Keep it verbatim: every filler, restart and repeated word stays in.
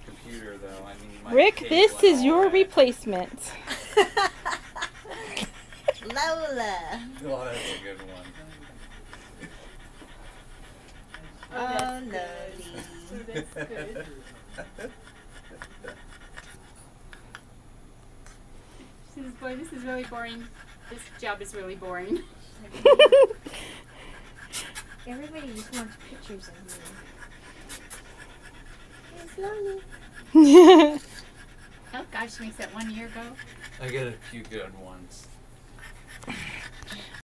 computer, though. I need my Rick, this is your replacement. Lola. Oh, that's a good one. Oh, lovely. So that's good. She says, boy, this is really boring. This job is really boring. Everybody just wants pictures of me. It's lovely. Oh gosh, she makes that one year ago. I got a few good ones.